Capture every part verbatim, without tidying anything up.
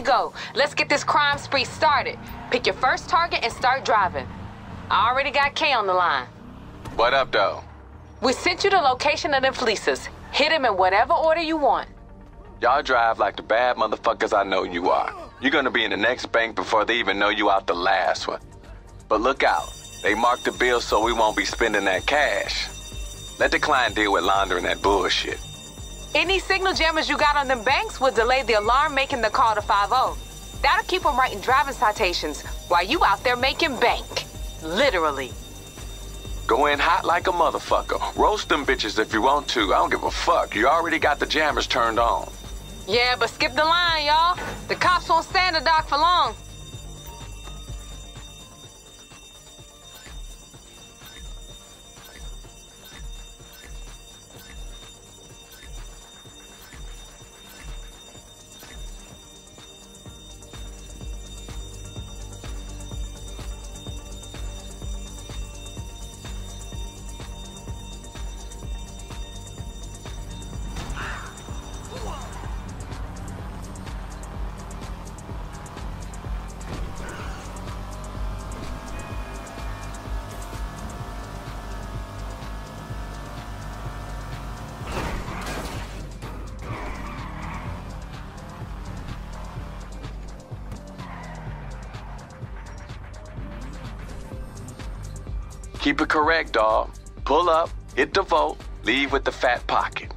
go. Let's get this crime spree started. Pick your first target and start driving. I already got Kay on the line. What up, though? We sent you the location of them fleeces. Hit them in whatever order you want. Y'all drive like the bad motherfuckers I know you are. You're gonna be in the next bank before they even know you out the last one. But look out. They marked the bill so we won't be spending that cash. Let the client deal with laundering that bullshit. Any signal jammers you got on them banks will delay the alarm making the call to five oh. That'll keep them writing driving citations while you out there making bank. Literally. Go in hot like a motherfucker. Roast them bitches if you want to. I don't give a fuck. You already got the jammers turned on. Yeah, but skip the line, y'all. The cops won't stand the dock for long. Keep it correct, dawg. Pull up, hit the vote, leave with the fat pocket.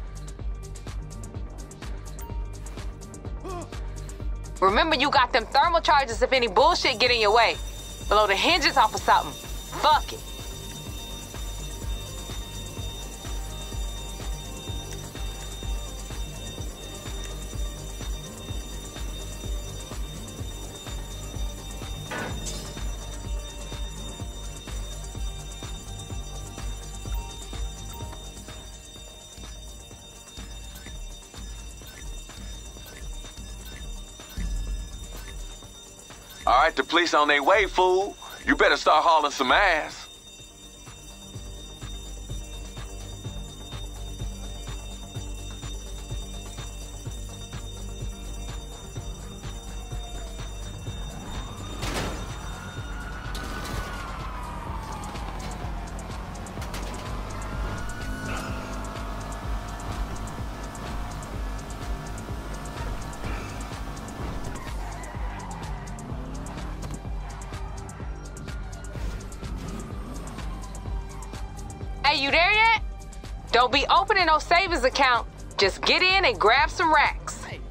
Remember, you got them thermal charges if any bullshit get in your way. Blow the hinges off of something. Fuck it. All right, the police on their way, fool. You better start hauling some ass. Hey, you there yet? Don't be opening no savings account. Just get in and grab some racks.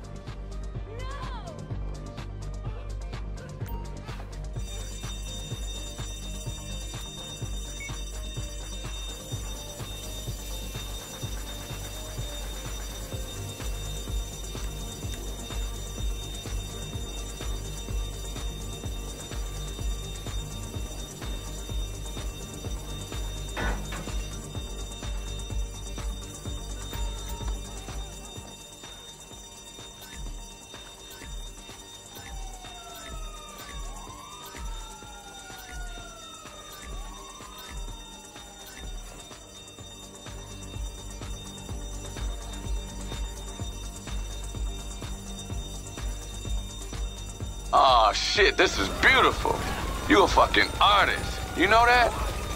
Oh shit, this is beautiful. You a fucking artist. You know that?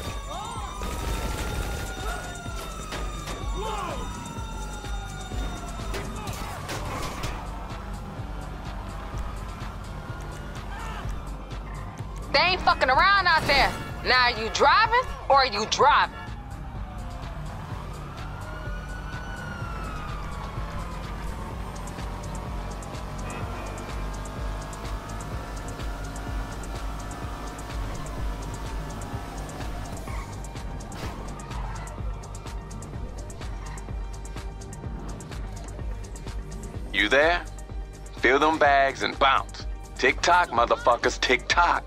They ain't fucking around out there. Now, are you driving or are you driving? You there? Fill them bags and bounce. Tick-tock, motherfuckers, tick-tock.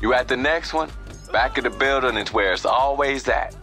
You at the next one? Back of the building is where it's always at.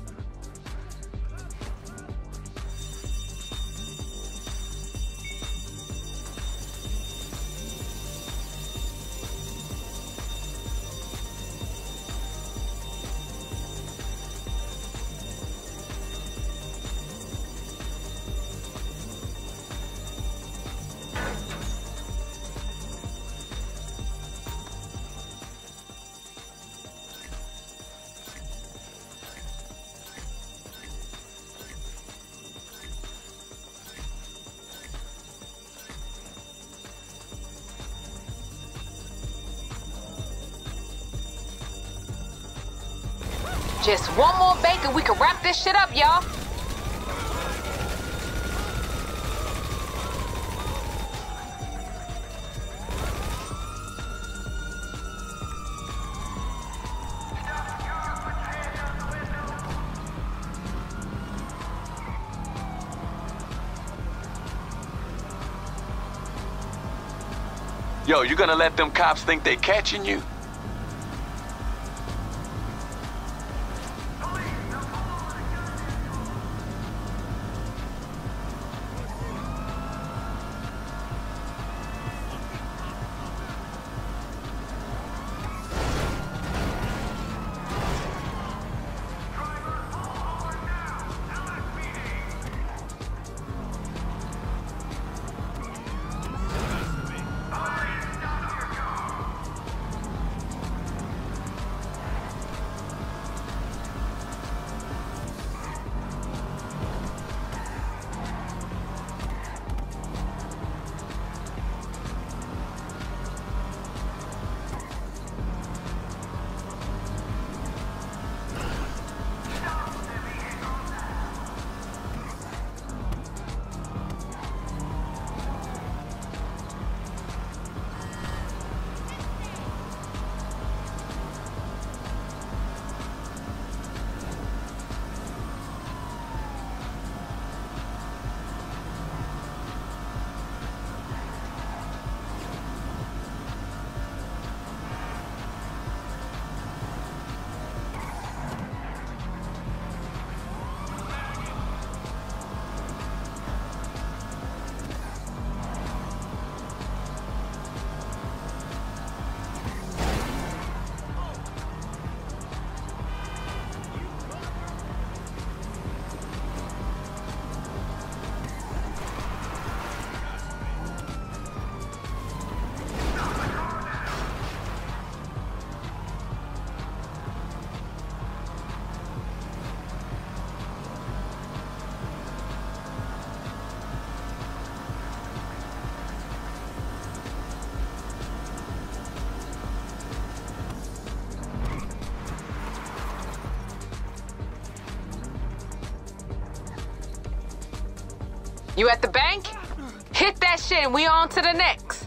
Just one more bank and we can wrap this shit up, y'all. Yo, you gonna let them cops think they catching you? You at the bank? Hit that shit and we on to the next.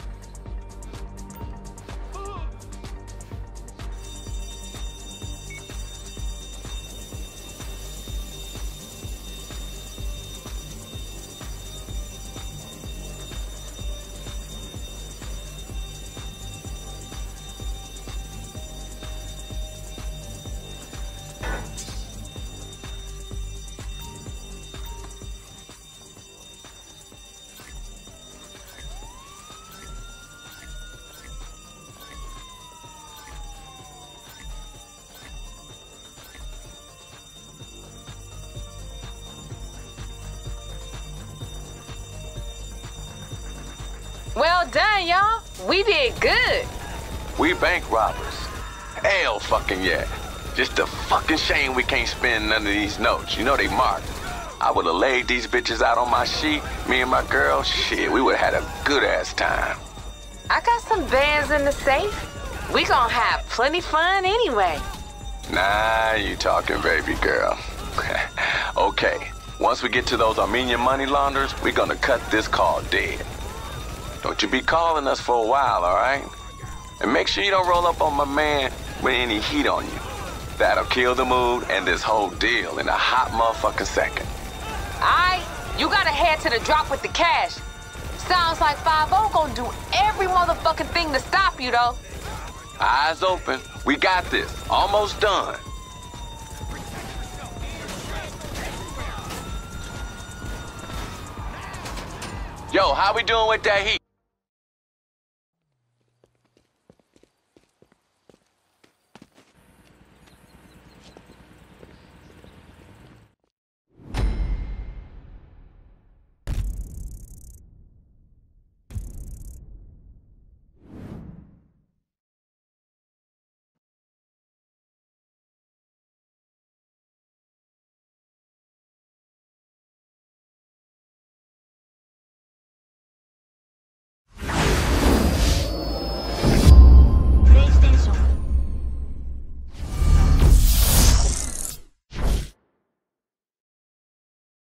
Well done, y'all. We did good. We bank robbers. Hell fucking yeah. Just a fucking shame we can't spend none of these notes. You know they marked. I would've laid these bitches out on my sheet, me and my girl. Shit, we would've had a good-ass time. I got some bands in the safe. We gonna have plenty fun anyway. Nah, you talking, baby girl. Okay, once we get to those Armenian money launderers, we gonna cut this call dead. Don't you be calling us for a while, all right? And make sure you don't roll up on my man with any heat on you. That'll kill the mood and this whole deal in a hot motherfucking second. Alright, you gotta head to the drop with the cash. Sounds like five oh gonna do every motherfucking thing to stop you, though. Eyes open. We got this. Almost done. Yo, how we doing with that heat?